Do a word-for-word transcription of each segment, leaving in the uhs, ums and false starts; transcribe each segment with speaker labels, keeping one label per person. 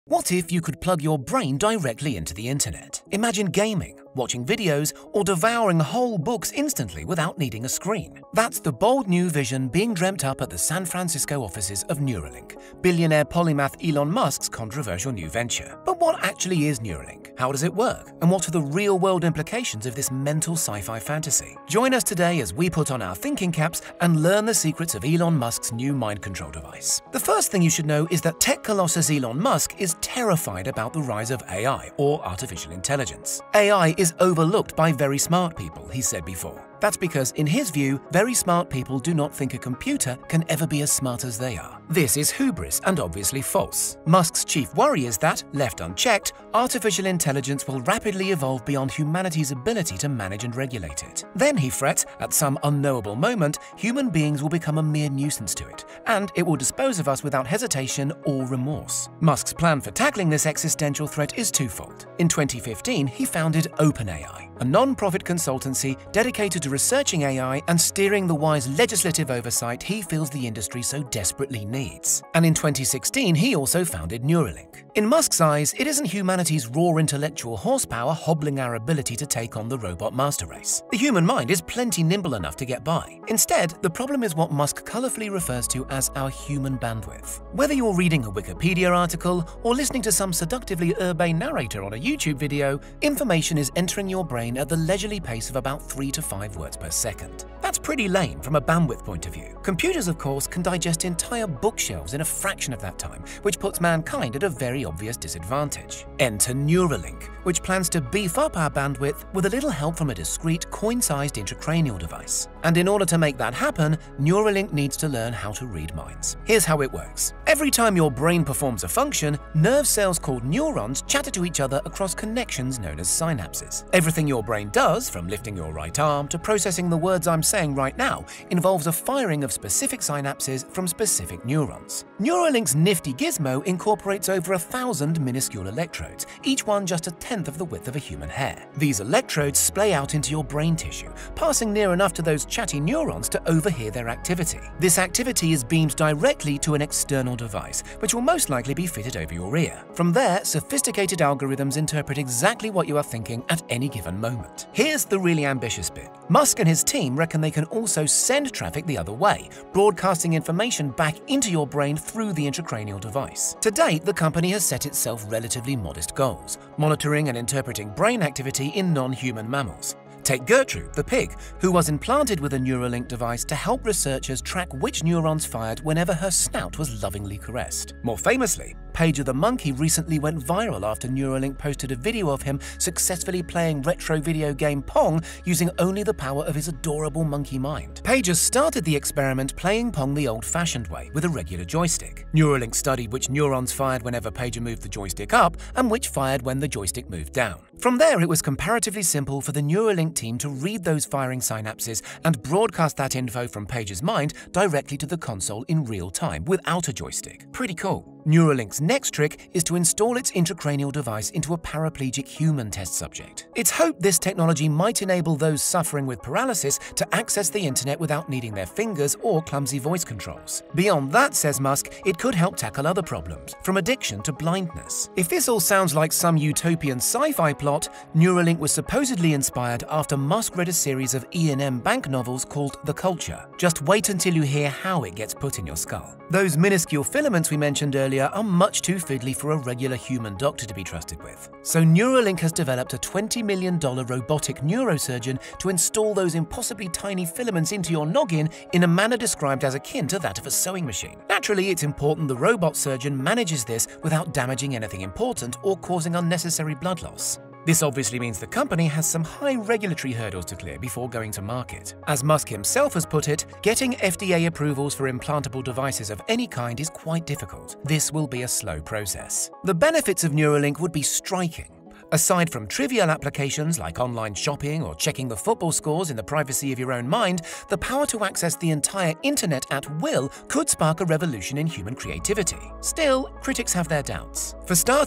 Speaker 1: What if you could plug your brain directly into the internet? Imagine gaming, watching videos, or devouring whole books instantly without needing a screen. That's the bold new vision being dreamt up at the San Francisco offices of Neuralink, billionaire polymath Elon Musk's controversial new venture. But what actually is Neuralink? How does it work? And what are the real-world implications of this mental sci-fi fantasy? Join us today as we put on our thinking caps and learn the secrets of Elon Musk's new mind control device. The first thing you should know is that tech colossus Elon Musk is terrified about the rise of A I, or artificial intelligence. A I is overlooked by very smart people, he said before. That's because, in his view, very smart people do not think a computer can ever be as smart as they are. This is hubris and obviously false. Musk's chief worry is that, left unchecked, artificial intelligence will rapidly evolve beyond humanity's ability to manage and regulate it. Then, he frets, at some unknowable moment, human beings will become a mere nuisance to it, and it will dispose of us without hesitation or remorse. Musk's plan for tackling this existential threat is twofold. In twenty fifteen, he founded OpenAI, a non-profit consultancy dedicated to researching A I and steering the wise legislative oversight he feels the industry so desperately needs. And in twenty sixteen, he also founded Neuralink. In Musk's eyes, it isn't humanity's raw intellectual horsepower hobbling our ability to take on the robot master race. The human mind is plenty nimble enough to get by. Instead, the problem is what Musk colorfully refers to as our human bandwidth. Whether you're reading a Wikipedia article or listening to some seductively urbane narrator on a YouTube video, information is entering your brain at the leisurely pace of about three to five words per second. That's pretty lame from a bandwidth point of view. Computers, of course, can digest entire bookshelves in a fraction of that time, which puts mankind at a very obvious disadvantage. Enter Neuralink, which plans to beef up our bandwidth with a little help from a discrete, coin-sized intracranial device. And in order to make that happen, Neuralink needs to learn how to read minds. Here's how it works. Every time your brain performs a function, nerve cells called neurons chatter to each other across connections known as synapses. Everything your brain does, from lifting your right arm to processing the words I'm saying right now, involves a firing of specific synapses from specific neurons. Neuralink's nifty gizmo incorporates over a thousand minuscule electrodes, each one just a tenth of the width of a human hair. These electrodes splay out into your brain tissue, passing near enough to those chatty neurons to overhear their activity. This activity is beamed directly to an external device, which will most likely be fitted over your ear. From there, sophisticated algorithms interpret exactly what you are thinking at any given moment. Here's the really ambitious bit. Musk and his team reckon they can also send traffic the other way, broadcasting information back into your brain through the intracranial device. To date, the company has set itself relatively modest goals, monitoring and interpreting brain activity in non-human mammals. Take Gertrude, the pig, who was implanted with a Neuralink device to help researchers track which neurons fired whenever her snout was lovingly caressed. More famously, Pager the monkey recently went viral after Neuralink posted a video of him successfully playing retro video game Pong using only the power of his adorable monkey mind. Pager started the experiment playing Pong the old-fashioned way, with a regular joystick. Neuralink studied which neurons fired whenever Pager moved the joystick up and which fired when the joystick moved down. From there, it was comparatively simple for the Neuralink team to read those firing synapses and broadcast that info from Pager's mind directly to the console in real time without a joystick. Pretty cool. Neuralink's next trick is to install its intracranial device into a paraplegic human test subject. It's hoped this technology might enable those suffering with paralysis to access the internet without needing their fingers or clumsy voice controls. Beyond that, says Musk, it could help tackle other problems, from addiction to blindness. If this all sounds like some utopian sci-fi plot, Neuralink was supposedly inspired after Musk read a series of E and M Bank novels called The Culture. Just wait until you hear how it gets put in your skull. Those minuscule filaments we mentioned earlier are much too fiddly for a regular human doctor to be trusted with. So Neuralink has developed a twenty million dollar robotic neurosurgeon to install those impossibly tiny filaments into your noggin in a manner described as akin to that of a sewing machine. Naturally, it's important the robot surgeon manages this without damaging anything important or causing unnecessary blood loss. This obviously means the company has some high regulatory hurdles to clear before going to market. As Musk himself has put it, getting F D A approvals for implantable devices of any kind is quite difficult. This will be a slow process. The benefits of Neuralink would be striking. Aside from trivial applications like online shopping or checking the football scores in the privacy of your own mind, the power to access the entire internet at will could spark a revolution in human creativity. Still, critics have their doubts. For starters,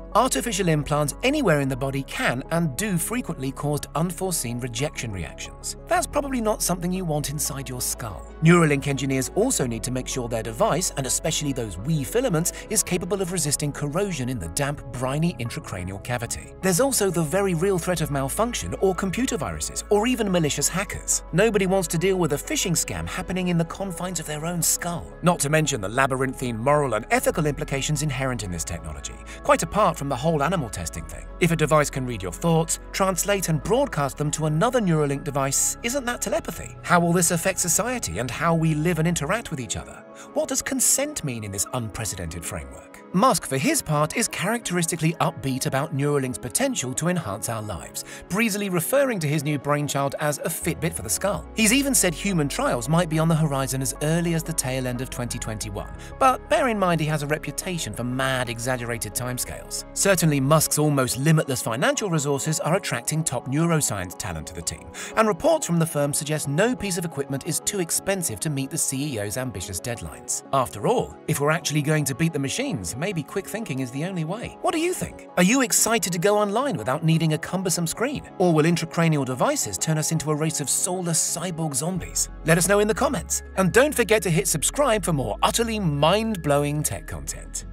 Speaker 1: Artificial implants anywhere in the body can and do frequently cause unforeseen rejection reactions. That's probably not something you want inside your skull. Neuralink engineers also need to make sure their device, and especially those wee filaments, is capable of resisting corrosion in the damp, briny intracranial cavity. There's also the very real threat of malfunction or computer viruses, or even malicious hackers. Nobody wants to deal with a phishing scam happening in the confines of their own skull. Not to mention the labyrinthine moral and ethical implications inherent in this technology, quite apart from the whole animal testing thing. If a device can read your thoughts, translate and broadcast them to another Neuralink device, isn't that telepathy? How will this affect society and how we live and interact with each other? What does consent mean in this unprecedented framework? Musk, for his part, is characteristically upbeat about Neuralink's potential to enhance our lives, breezily referring to his new brainchild as a Fitbit for the skull. He's even said human trials might be on the horizon as early as the tail end of twenty twenty-one, but bear in mind he has a reputation for mad, exaggerated timescales. Certainly, Musk's almost limitless financial resources are attracting top neuroscience talent to the team, and reports from the firm suggest no piece of equipment is too expensive to meet the C E O's ambitious deadlines. After all, if we're actually going to beat the machines, maybe quick thinking is the only way. What do you think? Are you excited to go online without needing a cumbersome screen? Or will intracranial devices turn us into a race of soulless cyborg zombies? Let us know in the comments. And don't forget to hit subscribe for more utterly mind-blowing tech content.